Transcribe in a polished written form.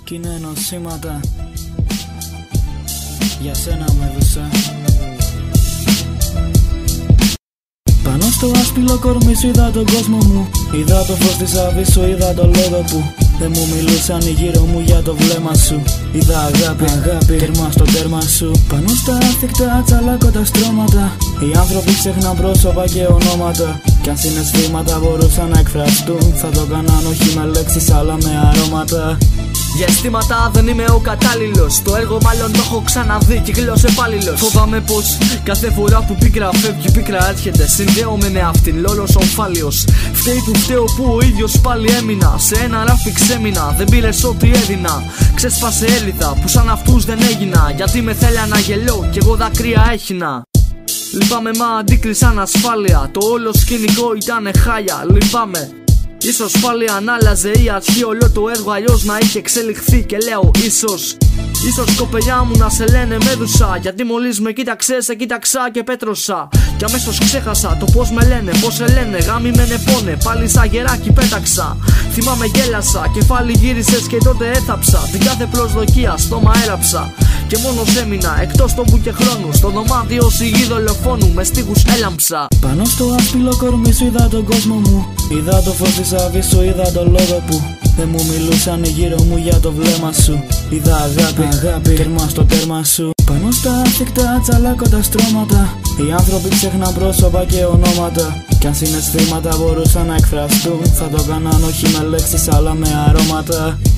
κι είναι νοσήματα. Για σένα με έδωσα. Πάνω στο άσπυλο κορμί σου είδα τον κόσμο μου. Είδα το φως της άβης σου, είδα το λόγο που δεν μου μιλούσαν οι γύρω μου για το βλέμμα σου. Είδα αγάπη, τέρμα στο τέρμα σου. Πάνω στα άθικτα τσαλάκωτα στρώματα, οι άνθρωποι ξεχνάν πρόσωπα και ονόματα. Κι αν συναισθήματα μπορούσαν να εκφραστούν, θα το κάναν όχι με λέξεις αλλά με αρώματα. Για αισθήματα δεν είμαι ο κατάλληλος. Το έργο μάλλον το έχω ξαναδεί, κύκλος επάλληλος. Φοβάμαι πως κάθε φορά που πίκρα φεύγει, πίκρα έρχεται. Συνδέομαι με αυτήν, λόλος ομφάλιος. Φταίει που φταίω που ο ίδιος πάλι έμεινα. Σε ένα ράφι ξέμεινα, δεν πήρες ό,τι έδινα. Ξέσπασε έλιδα που σαν αυτούς δεν έγινα. Γιατί με θέλει να γελώ κι εγώ δάκρυα έχινα. Λυπάμαι μα αντίκρισαν ασφάλεια. Το όλο σκηνικό ήτανε χάλια, λυπάμαι. Ίσως πάλι αν άλλαζε η αρχή όλο το έργο, αλλιώς να είχε εξελιχθεί. Και λέω ίσως κοπελιά μου να σε λένε Μέδουσα. Γιατί μόλις με κοίταξες, σε κοίταξα και πέτρωσα. Κι αμέσως ξέχασα το πως με λένε, πως σε λένε. Γάμι με νεπώνε, πάλι σαν γεράκι πέταξα. Θυμάμαι γέλασα, κεφάλι γύρισες και τότε έθαψα. Την κάθε προσδοκία στόμα έραψα. Και μόνος έμεινα εκτός τόπου και χρόνου. Στο δωμάτιο σιγή δολοφόνου με στίχους έλαμψα. Πάνω στο άσπυλο κορμί σου είδα τον κόσμο μου. Είδα το φως της άβης σου, είδα το λόγο που δεν μου μιλούσαν οι γύρω μου για το βλέμμα σου. Είδα αγάπη, τέρμα στο τέρμα σου. Πάνω στα άθικτα τσαλάκωτα στρώματα, οι άνθρωποι ξεχνάν πρόσωπα και ονόματα. Κι αν συναισθήματα μπορούσαν να εκφραστούν, θα το κάναν όχι με λέξεις αλλά με αρώματα.